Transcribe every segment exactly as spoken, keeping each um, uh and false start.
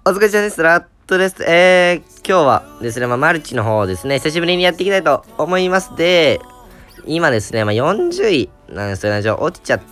お疲れ様です。ラットです。えー、今日はですね、まあ、マルチの方をですね、久しぶりにやっていきたいと思います。で、今ですね、まあ、よんじゅういなんですよね。じゃあ落ちちゃって、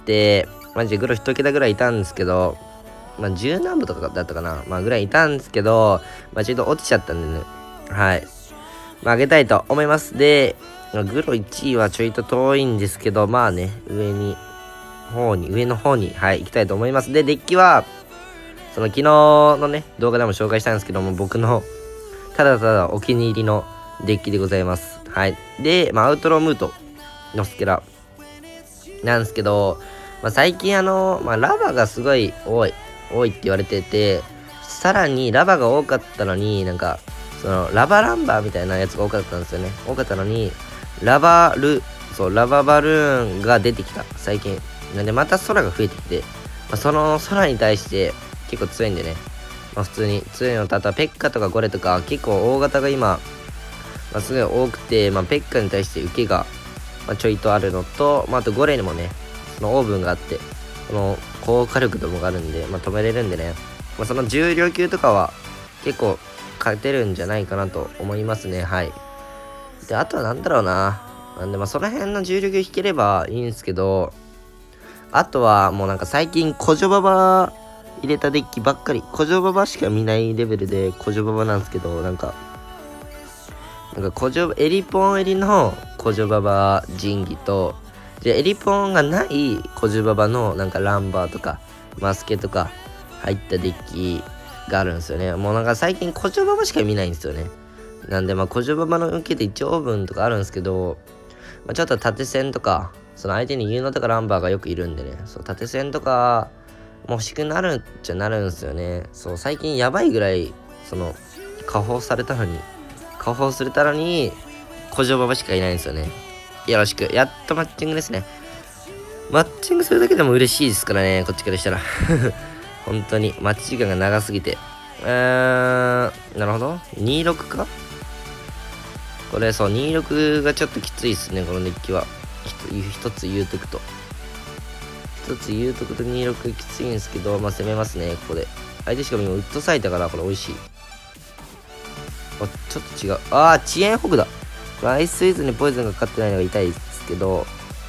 マジでグロ一桁ぐらいいたんですけど、まあ、じゅう何部とかだったかな、まあ、ぐらいいたんですけど、まあ、ちょっと落ちちゃったんでね、はい。まあ、上げたいと思います。で、まあ、グロいちいはちょいと遠いんですけど、まあね、上に、方に、上の方に、はい、行きたいと思います。で、デッキは、その昨日のね、動画でも紹介したんですけども、僕のただただお気に入りのデッキでございます。はい。で、まあ、アウトロームートのスケラなんですけど、まあ、最近あの、まあ、ラバがすごい多い、多いって言われてて、さらにラバが多かったのに、なんか、その、ラバランバーみたいなやつが多かったんですよね。多かったのに、ラバル、そう、ラババルーンが出てきた、最近。なんで、また空が増えてきて、まあ、その空に対して、結構強いんでね、まあ、普通に強いのと、あとはペッカとかゴレとか結構大型が今、まあ、すごい多くて、まあ、ペッカに対して受けが、まあ、ちょいとあるのと、まあ、あとゴレにもねそのオーブンがあって、この高火力度もがあるんで、まあ、止めれるんでね、まあ、その重量級とかは結構勝てるんじゃないかなと思いますね。はい。で、あとはなんだろうな、なんでまあその辺の重量級引ければいいんですけど、あとはもうなんか最近コジョババ入れたデッキばっかり、コジョババしか見ないレベルでコジョババなんですけど、なんかなんかコジョエリポン入りのコジョババ神器と、じゃエリポンがないコジョババのなんかランバーとかマスケとか入ったデッキがあるんですよね。もうなんか最近コジョババしか見ないんですよね。なんでまあコジョババの受けて一応オーブンとかあるんですけど、まあ、ちょっと縦線とかその相手にユーノとかランバーがよくいるんでね、そう縦線とかもう欲しくなるっちゃなるんですよね。そう最近やばいぐらいその加工されたのに加工されたのにコジョババしかいないんですよね。よろしく。やっとマッチングですね。マッチングするだけでも嬉しいですからね、こっちからしたら本当に待ち時間が長すぎて、えーなるほどにじゅうろくか、これそうにじゅうろくがちょっときついっすね、このデッキは。一つ言うとくと一つ言うとくとにじゅうろくきついんですけど、まあ攻めますね、ここで。相手しかも今ウッドサイタからこれ美味しい。あ、ちょっと違う。ああ、遅延ホグだ。アイスイズにポイズンがかかってないのが痛いですけど、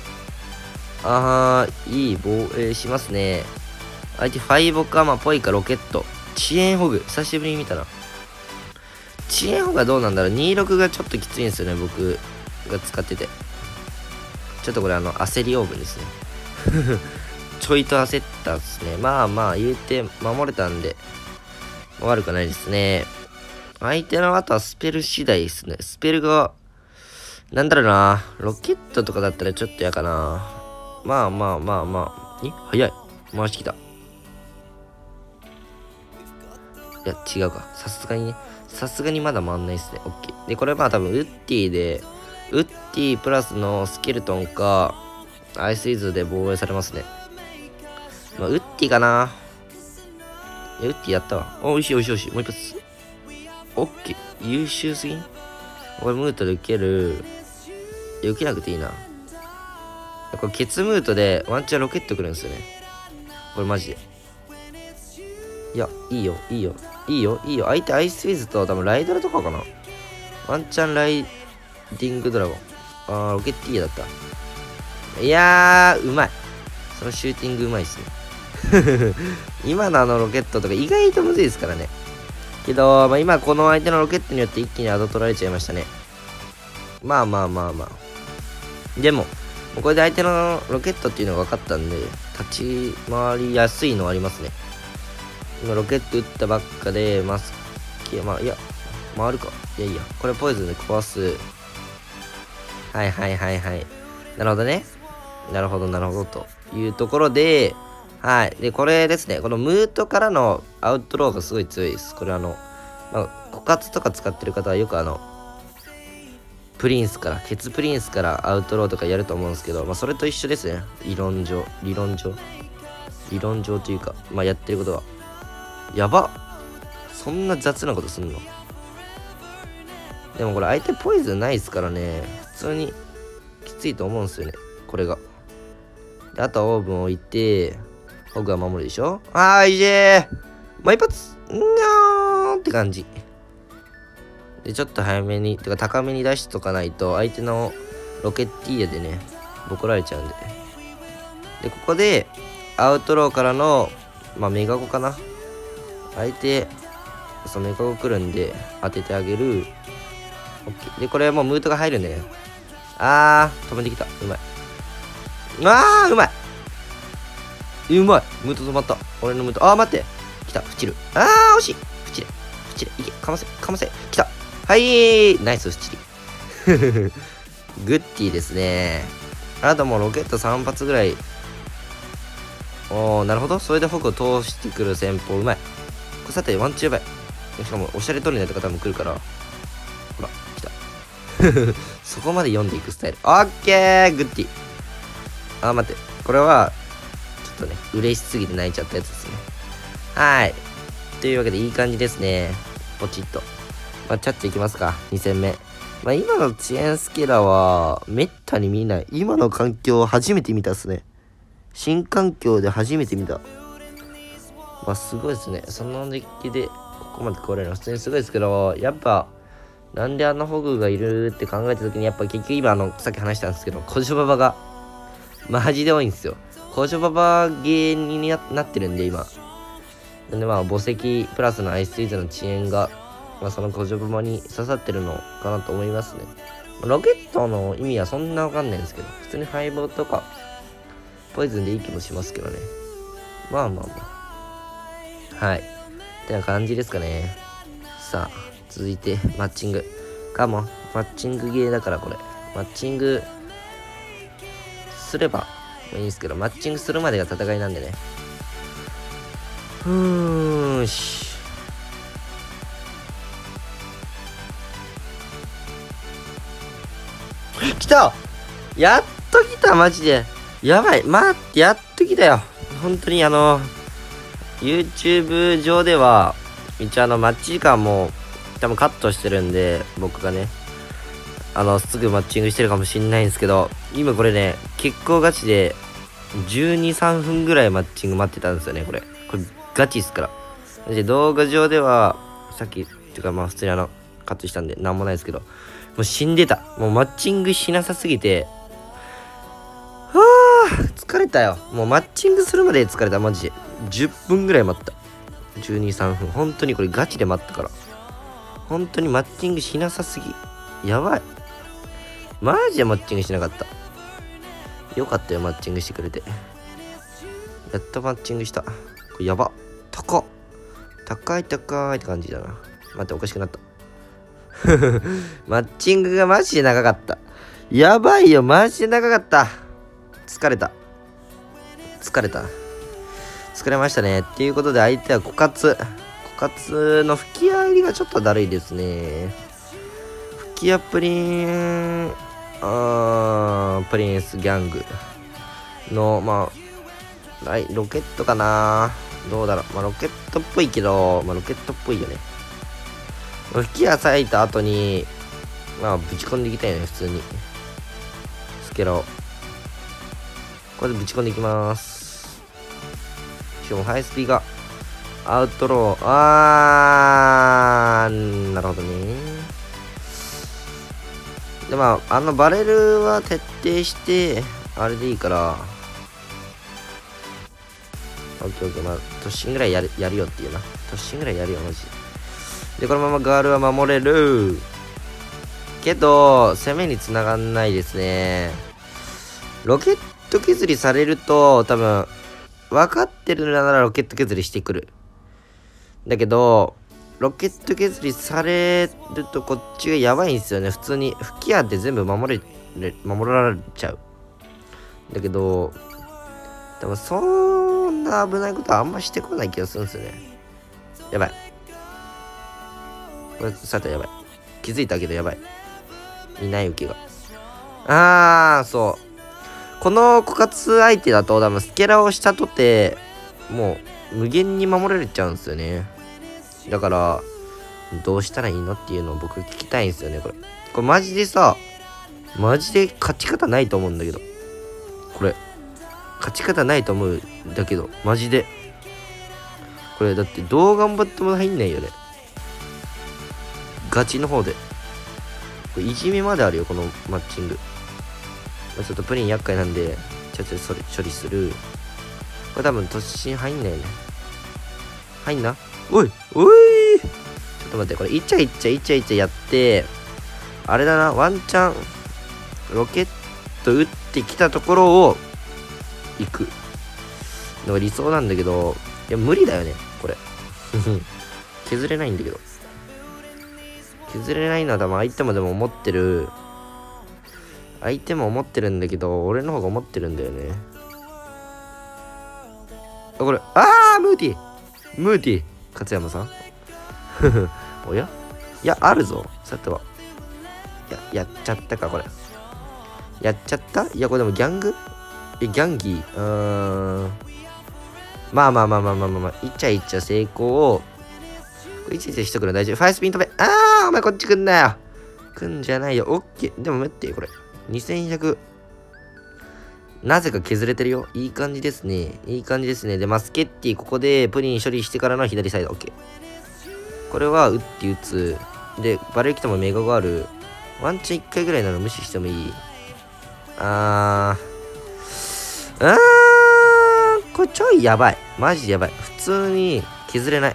ああ、いい防衛しますね。相手ファイボか、まあ、ポイかロケット。遅延ホグ、久しぶりに見たな。遅延ホグはどうなんだろう。にじゅうろくがちょっときついんですよね、僕が使ってて。ちょっとこれあの、焦りオーブンですね。ちょいと焦ったっすね。まあまあ、言うて守れたんで、悪くないですね。相手の後はスペル次第ですね。スペルが、なんだろうな。ロケットとかだったらちょっと嫌かな。まあまあまあまあ。え早い。回してきた。いや、違うか。さすがにね。さすがにまだ回んないっすね。オッケー。で、これまあ多分、ウッディで、ウッディプラスのスケルトンか、アイスイズで防衛されますね。まあ、ウッディかな。いや、ウッディやったわ。お、おいしいおいしいおいしい。もう一発。オッケー。優秀すぎん？これムートで受ける。いや、受けなくていいな。これケツムートでワンチャンロケットくるんですよね。これマジで。いや、いいよ、いいよ。いいよ、いいよ。相手アイスウィズと多分ライドラとかかな。ワンチャンライディングドラゴン。あー、ロケッティーヤだった。いやー、うまい。そのシューティングうまいっすね。今のあのロケットとか意外とむずいですからね。けど、まあ、今この相手のロケットによって一気にアド取られちゃいましたね。まあまあまあまあ。でも、これで相手のロケットっていうのが分かったんで、立ち回りやすいのはありますね。今ロケット撃ったばっかで、マスケ、まあ、いや、回るか。いやいや、これポイズンで壊す。はいはいはいはい。なるほどね。なるほどなるほどというところで、はい。で、これですね。このムートからのアウトローがすごい強いです。これあの、まあ、枯渇とか使ってる方はよくあの、プリンスから、ケツプリンスからアウトローとかやると思うんですけど、まあそれと一緒ですね。理論上。理論上。理論上というか、まあやってることは。やば。そんな雑なことすんの？でもこれ相手ポイズンないですからね。普通にきついと思うんですよね。これが。であとはオーブン置いて、僕が守るでしょ。あーいいえーもう一発ーって感じ。で、ちょっと早めに、てか高めに出しとかないと、相手のロケッティーヤでね、ボコられちゃうんで。で、ここで、アウトローからの、まあ、メガゴかな。相手、そう、メガゴ来るんで、当ててあげる。オッケー。で、これもうムートが入るんでね。あー、止めてきた。うまい。あー、うまい。うまい。ムート止まった。俺のムート。あー、待って。来た。フチル。あー、惜しい。フチル。フチル。いけ。かませ。かませ。来た。はいー。ナイス、フチリ。グッティですね。あともうロケットさん発ぐらい。おー、なるほど。それで僕を通してくる戦法。うまい。これさて、ワンチューバイ。しかも、おしゃれトルネとか多分来るから。ほら、来た。そこまで読んでいくスタイル。オッケーグッティ。あー、待って。これは、ちょっとね、嬉しすぎて泣いちゃったやつですね。はい。というわけで、いい感じですね。ポチッと。まあ、チャッチいきますか。に戦目。まあ、今の遅延スケラは、めったに見ない。今の環境を初めて見たっすね。新環境で初めて見た。まあ、すごいですね。そのデッキで、ここまで来れるのは普通にすごいですけど、やっぱ、なんであんなホグがいるって考えたときに、やっぱ結局今、あの、さっき話したんですけど、コジョババが、マジで多いんですよ。コジョババゲーになってるんで、今。なんでまあ、墓石プラスのアイスイーズの遅延が、まあ、そのコジョババに刺さってるのかなと思いますね。ロケットの意味はそんなわかんないんですけど、普通に敗北とか、ポイズンでいい気もしますけどね。まあまあまあ。はい。ってな感じですかね。さあ、続いて、マッチング。かも、マッチングゲーだからこれ。マッチング、すればいいんですけど、マッチングするまでが戦いなんでね。ふーんし。来たやっと来たマジでやばいまあ、やっと来たよ本当にあの YouTube 上では一応あのマッチ時間も多分カットしてるんで僕がねあのすぐマッチングしてるかもしんないんですけど今これね結構ガチでじゅうに、さんぷんぐらいマッチング待ってたんですよねこれこれガチっすからで動画上ではさっきっていうかまあ普通にあのカットしたんでなんもないですけどもう死んでた。もうマッチングしなさすぎて。はぁ、疲れたよ。もうマッチングするまで疲れた。マジで。じゅっぷんぐらい待った。じゅうに、さんぷん。本当にこれガチで待ったから。本当にマッチングしなさすぎ。やばい。マジでマッチングしなかった。よかったよ、マッチングしてくれて。やっとマッチングした。これやば。高っ。高い高いって感じだな。待って、おかしくなった。マッチングがマジで長かった。やばいよ、マジで長かった。疲れた。疲れた。疲れましたね。っていうことで相手は枯渇。枯渇の吹き合いがちょっとだるいですね。吹き合プリン、あー、プリンスギャングの、まあ、はい、ロケットかなどうだろう。まあ、ロケットっぽいけど、まあ、ロケットっぽいよね。吹き矢咲いた後に、まあ、ぶち込んでいきたいよね、普通に。スケラを。これでぶち込んでいきます。しかも、ハイスピが、アウトロー、あー、なるほどね。で、まあ、あの、バレルは徹底して、あれでいいから、オッケーオッケー、まあ、突進ぐらいやる、やるよっていうな。突進ぐらいやるよ、マジで。で、このままガールは守れる。けど、攻めに繋がんないですね。ロケット削りされると、多分、分かってるならロケット削りしてくる。だけど、ロケット削りされるとこっちがやばいんですよね。普通に、吹き矢って全部守れ、守られちゃう。だけど、でもそんな危ないことはあんましてこない気がするんですよね。やばい。これさてやばい。気づいたけどやばい。いない受けが。あー、そう。この枯渇相手だと多分スケラをしたとて、もう無限に守られちゃうんですよね。だから、どうしたらいいのっていうのを僕聞きたいんですよね、これ。これマジでさ、マジで勝ち方ないと思うんだけど。これ。勝ち方ないと思うんだけど、マジで。 これだってどう頑張っても入んないよね。ガチの方で。これいじめまであるよ、このマッチング。ちょっとプリン厄介なんで、ちょっとそれ処理する。これ多分突進入んないよね。入んな。おいおい、ちょっと待って、これイチャイチャイチャイチャやって、あれだな、ワンチャン、ロケット撃ってきたところを、行くのが理想なんだけど、いや、無理だよね、これ。削れないんだけど。削れないのは多分相手もでも思ってる。相手も思ってるんだけど、俺の方が思ってるんだよね。あ、これ、あームーティームーティー勝山さんおやいや、あるぞ、さては。や、やっちゃったか、これ。やっちゃった。いや、これでもギャングえ、ギャンギー。うーん。まあまあまあまあまあまあまあ、イチャイチャ成功を、イチャイチャしとくの大丈夫。ファイスピン飛べ。あー、お前こっち来んなよ。来んじゃないよ。オッケー。でも待って、これ。にせんひゃく。なぜか削れてるよ。いい感じですね。いい感じですね。で、マスケッティ、ここでプリン処理してからの左サイド。オッケー。これは、打って打つ。で、バレルキトもメガゴある。ワンチャンいっかいぐらいなら無視してもいい。あー。あー。これちょいやばい。マジでやばい。普通に削れない。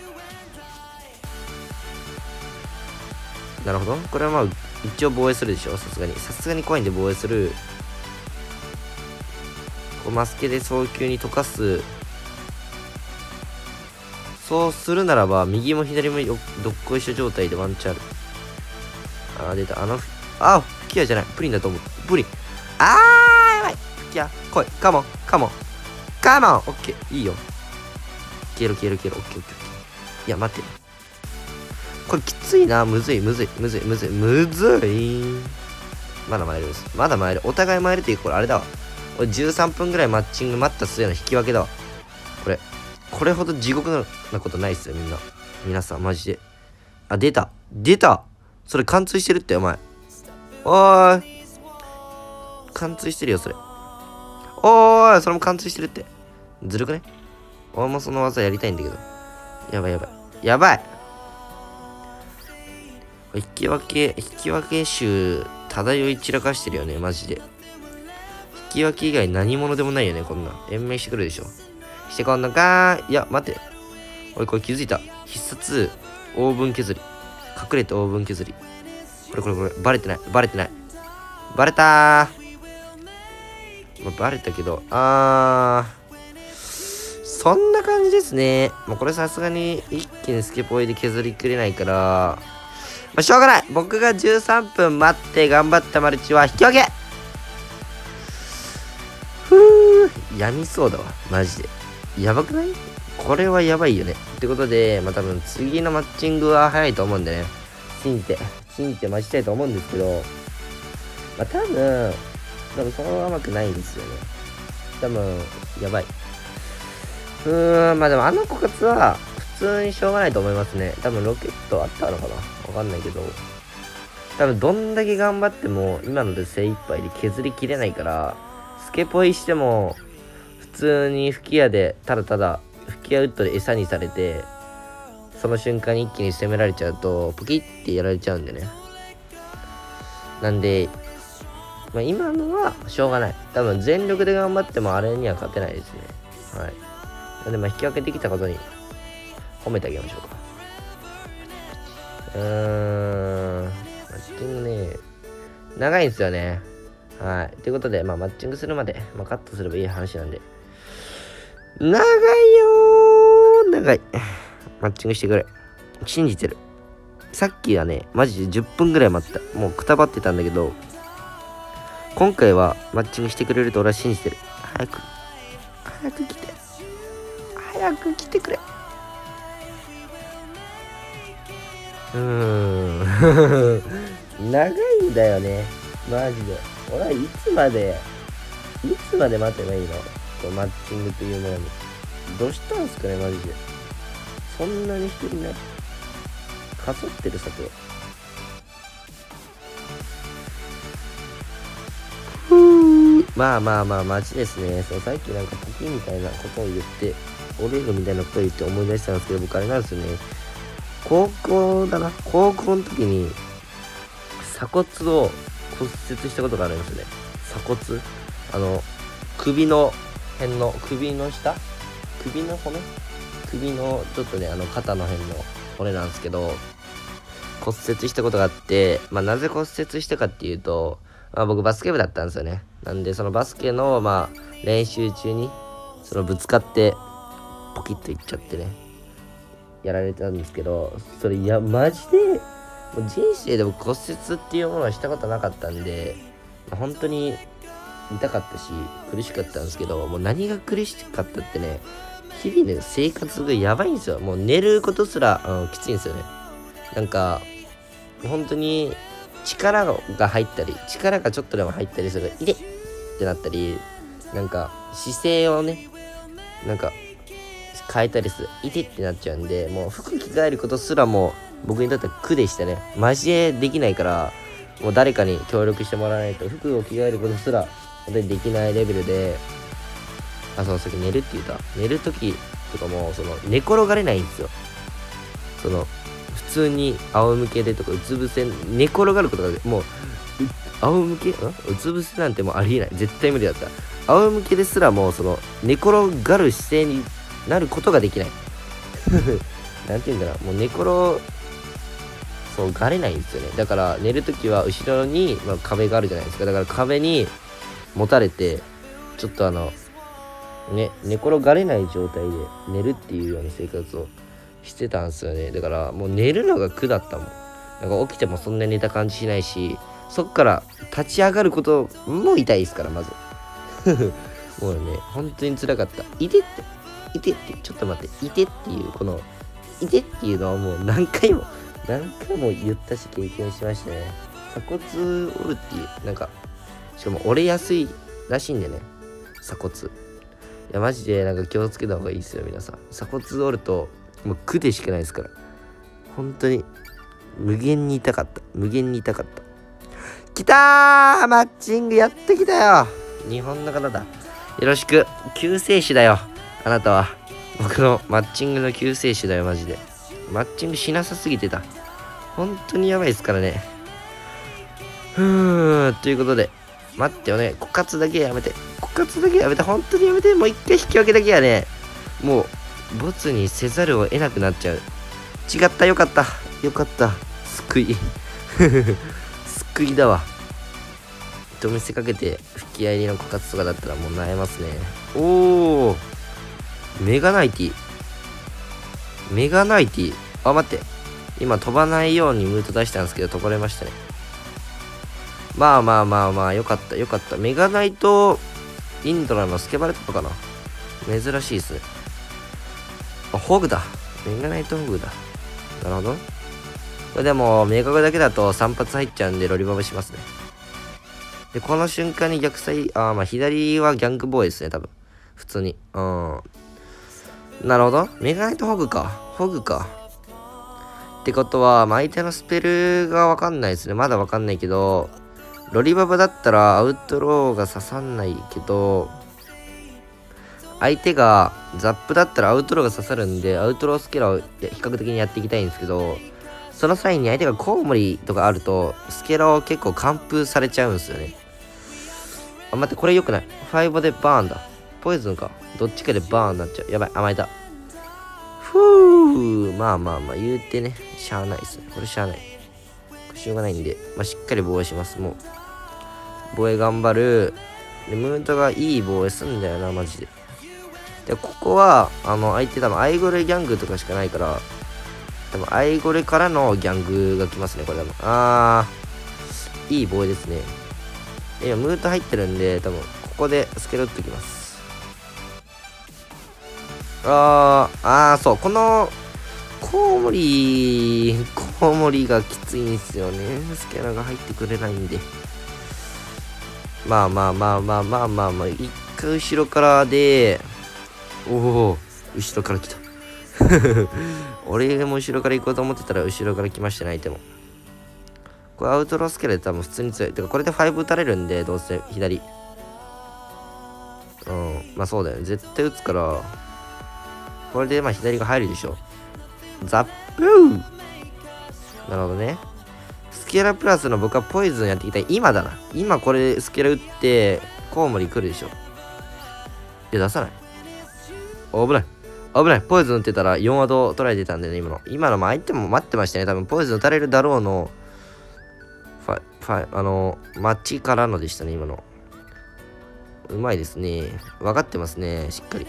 なるほど。これはまあ、一応防衛するでしょ。さすがに。さすがに怖いんで防衛する。こうマスケで早急に溶かす。そうするならば、右も左もどっこいしょ状態でワンチャンある。あー、出た。あの、あー、吹き矢じゃない。プリンだと思う。プリン。あー、やばい。吹き矢。来い。カモン。カモン。カモン。オッケー。いいよ。消えろ消えろ消えろ。オッケーオッケーオッケー。いや、待って。これきついな。むずいむずいむずいむずいむずい。まだ参るです。まだ参る。お互い参るっていう、これあれだわ。俺じゅうさんぷんぐらいマッチング待った末の引き分けだわ。これ。これほど地獄なことないっすよ、みんな。皆さん、マジで。あ、出た。出た。それ貫通してるって、お前。おーい。貫通してるよ、それ。おーい、それも貫通してるって。ずるくね？俺もその技やりたいんだけど。やばいやばい。やばい。引き分け、引き分け集漂い散らかしてるよね、マジで。引き分け以外何者でもないよね、こんな。延命してくるでしょ。してこんのかー。いや、待って。俺これ気づいた。必殺、オーブン削り。隠れてオーブン削り。これこれこれ、バレてない。バレてない。バレたー。まあ、バレたけど、あー。そんな感じですね。もうこれさすがに一気にスケポイで削りきれないから、まあ、しょうがない。僕がじゅうさんぷん待って頑張ったマルチは引き分け。ふぅ、やみそうだわ。マジで。やばくない？これはやばいよね。ってことで、まあ多分次のマッチングは早いと思うんでね。信じて、信じて待ちたいと思うんですけど、まあ多分、多分そう甘くないんですよね。多分、やばい。うーん、まあでもあの枯渇は普通にしょうがないと思いますね。多分ロケットあったのかな？わかんないけど。多分どんだけ頑張っても今ので精一杯で削りきれないから、スケポイしても普通に吹き矢でただただ吹き矢ウッドで餌にされて、その瞬間に一気に攻められちゃうとポキってやられちゃうんでね。なんで、まあ、今のはしょうがない。多分全力で頑張ってもあれには勝てないですね。はい。なんでまあ引き分けできたことに褒めてあげましょうか。うーん、マッチングね、長いんですよね。はい。ということで、まあマッチングするまで、まあ、カットすればいい話なんで。長いよー、長い。マッチングしてくれ。信じてる。さっきはね、マジでじゅっぷんぐらい待った。もうくたばってたんだけど、今回はマッチングしてくれると俺は信じてる。早く、早く来て。早く来てくれ。うーん。長いんだよね。マジで。俺はいつまで、いつまで待てばいいの？こうマッチングというものに。どうしたんすかね、マジで。そんなに一人ね、かそってるさて。ふー。まあまあまあ、マジですね。そう、さっきなんかポキみたいなことを言って、 折れるみたいなこと言って思い出したんですけど、僕あれなんですよね。高校だな。高校の時に、鎖骨を骨折したことがあるんですよね。鎖骨あの、首の辺の、首の下首の骨首のちょっとね、あの、肩の辺の骨なんですけど、骨折したことがあって、まあ、なぜ骨折したかっていうと、まあ、僕バスケ部だったんですよね。なんで、そのバスケの、まあ、練習中に、そのぶつかって、ポキッといっちゃってね、やられたんですけど、それ、いや、マジで、もう人生でも骨折っていうものはしたことなかったんで、まあ、本当に痛かったし、苦しかったんですけど、もう何が苦しかったってね、日々ね、生活がやばいんですよ。もう寝ることすら、うん、きついんですよね。なんか、本当に力が入ったり、力がちょっとでも入ったりすると、いてってなったり、なんか姿勢をね、なんか変えたりする、いてってなっちゃうんで、もう服着替えることすらも僕にとっては苦でしたね。マジでできないから、もう誰かに協力してもらわないと服を着替えることすら本当にできないレベルで、あ、そう、さっき寝るって言った。寝るときとかも、その寝転がれないんですよ。その普通に仰向けでとかうつ伏せ寝転がることがもう仰向けんうつ伏せなんてもうありえない、絶対無理だった。仰向けですらもうその寝転がる姿勢になることができないなんていうんだろう、もう寝転そうがれないんですよね。だから寝るときは後ろに、まあ、壁があるじゃないですか。だから壁に持たれてちょっとあのね寝転がれない状態で寝るっていうような生活をしてたんですよね。だからもう寝るのが苦だったもん。なんか起きてもそんな寝た感じしないし、そっから立ち上がることも痛いですから、まずもうね本当に辛かった。いてっていてってちょっと待っていてっていうこのいてっていうのはもう何回も何回も言ったし経験しましたね。鎖骨折るっていうなんかしかも折れやすいらしいんでね、鎖骨。いやマジでなんか気をつけた方がいいですよ皆さん。鎖骨折るともう苦でしかないですから。本当に無限に痛かった。無限に痛かった。きたー、マッチングやってきたよ。日本の方だ。よろしく。救世主だよ。あなたは。僕のマッチングの救世主だよ、マジで。マッチングしなさすぎてた。本当にやばいですからね。ふー、ということで。待ってよね。枯渇だけやめて。枯渇だけやめて。本当にやめて。もう一回引き分けだけやね。もう。ボツにせざるを得なくなっちゃう。違った、よかったよかった、救い救いだわ。と見せかけて吹き合いりの枯渇とかだったらもう萎えますね。おー、メガナイティメガナイティあ、待って、今飛ばないようにムート出したんですけど飛ばれましたね。まあまあまあまあ、よかったよかった。メガナイトインドラのスケバレットかな。珍しいですね。あ、ホグだ。メガナイトホグだ。なるほど。これでも、メガゴだけだとさん発入っちゃうんで、ロリバブしますね。で、この瞬間に逆サイ、あー、まあ、左はギャングボーイですね、多分。普通に。うん。なるほど。メガナイトホグか。ホグか。ってことは、まあ、相手のスペルがわかんないですね。まだわかんないけど、ロリバブだったらアウトローが刺さんないけど、相手がザップだったらアウトローが刺さるんで、アウトロースケラを比較的にやっていきたいんですけど、その際に相手がコウモリとかあると、スケラを結構完封されちゃうんですよね。あ、待って、これ良くない。ファイブでバーンだ。ポイズンか。どっちかでバーンになっちゃう。やばい、甘えた。ふぅ、まあまあまあ、言うてね、しゃあないですね。これしゃあない。これしょうがないんで、まあしっかり防衛します。もう。防衛頑張る。で、ムートがいい防衛すんだよな、マジで。で、ここは、あの、相手多分、アイゴレギャングとかしかないから、多分、アイゴレからのギャングが来ますね、これ多分。あー、いい防衛ですね。今、ムート入ってるんで、多分、ここでスケロッときます。あー、あー、そう、この、コウモリ、コウモリがきついんですよね。スケラが入ってくれないんで。まあまあまあまあまあまあまあ、一回後ろからで、おお、後ろから来た俺も後ろから行こうと思ってたら後ろから来ましたね、相手も。これアウトロースケラで多分普通に強い。てかこれでファイブ打たれるんで、どうせ左。うん、まあそうだよね。絶対打つから。 これでまあ左が入るでしょ。ザップー。なるほどね。スケラプラスの僕はポイズンやっていきたい。今だな。今これスケラ打って、コウモリ来るでしょ。いや、出さない。危ない。危ない。ポイズン打ってたらよんワード取られてたんでね、今の。今のも相手も待ってましたね。多分ポイズン打たれるだろうの、ファイ、ファイ、あの、マッチからのでしたね、今の。うまいですね。分かってますね、しっかり。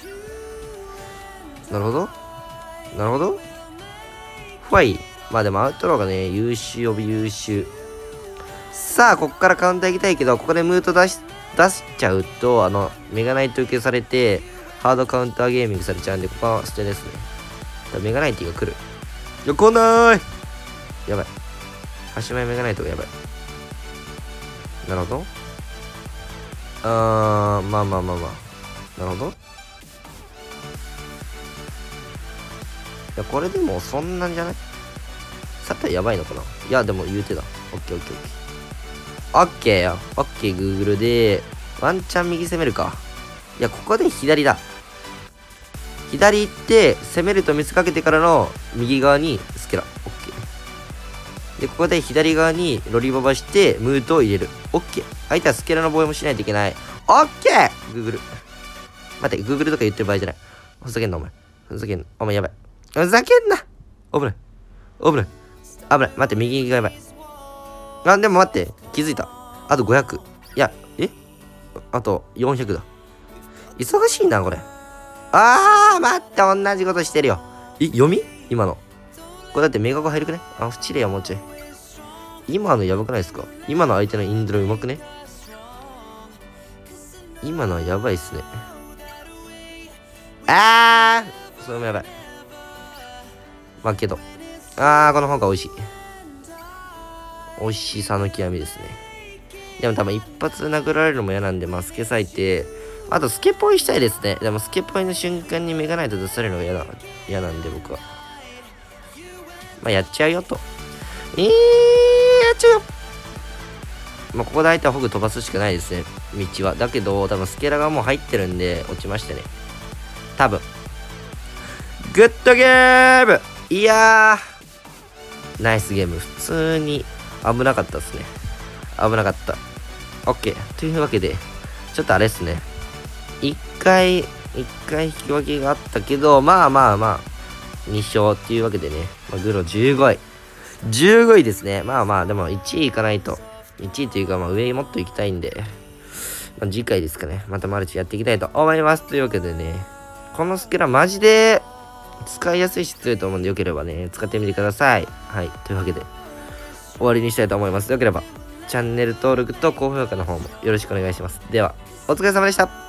なるほど。なるほど。ファイ。まあでもアウトローがね、優秀、オビ優秀。さあ、ここからカウンター行きたいけど、ここでムート出し、出しちゃうと、あの、メガナイト受けされて、ハードカウンターゲーミングされちゃうんで、ここは捨てですね。メガナイティが来る。いや、来ないやばい。端前メガナイトがやばい。なるほど。あー、まあまあまあまあ。なるほど。いや、これでもそんなんじゃない？さてはやばいのかな？いや、でも言うてだ。オッケーオッケーオッケー。オッケーよ。オッケー、グーグルで、ワンチャン右攻めるか。いや、ここで左だ。左行って、攻めると見せかけてからの右側にスケラ。オッケー。で、ここで左側にロリババして、ムートを入れる。オッケー。相手はスケラの防衛もしないといけない。オッケー！グーグル。待って、グーグルとか言ってる場合じゃない。ふざけんな、お前。ふざけんな。お前やばい。ふざけんな！危ない。危ない。危ない。待って、右がやばい。あ、でも待って。気づいた。あとごひゃく。いや、えあとよんひゃくだ。忙しいな、これ。あー、待って、同じことしてるよ。え、読み今の。これだってメガゴ入るくね？あ、フチレやもうちょい。今のやばくないですか？今の相手のインドラうまくね？今のはやばいっすね。あー、それもやばい。まあけど。あー、この方が美味しい。美味しさの極みですね。でも多分一発殴られるのも嫌なんで、まあ、スケ割いて、あとスケポイしたいですね。でもスケポイの瞬間にメガナイト出されるのが嫌だ、嫌なんで僕は。まあやっちゃうよと。えー、やっちゃうよ。まあここで相手はホグ飛ばすしかないですね。道は。だけど、多分スケラがもう入ってるんで、落ちましたね。多分。グッドゲーム！いやー。ナイスゲーム。普通に危なかったですね。危なかった。OK。というわけで、ちょっとあれっすね。一回、一回引き分けがあったけど、まあまあまあ、に勝っていうわけでね。まあ、グロじゅうごい。じゅうごいですね。まあまあ、でもいちいいかないと。いちいというか、まあ上にもっと行きたいんで、まあ、次回ですかね。またマルチやっていきたいと思います。というわけでね、このスケラマジで使いやすいし強いと思うんで、よければね、使ってみてください。はい。というわけで、終わりにしたいと思います。よければ、チャンネル登録と高評価の方もよろしくお願いします。では、お疲れ様でした。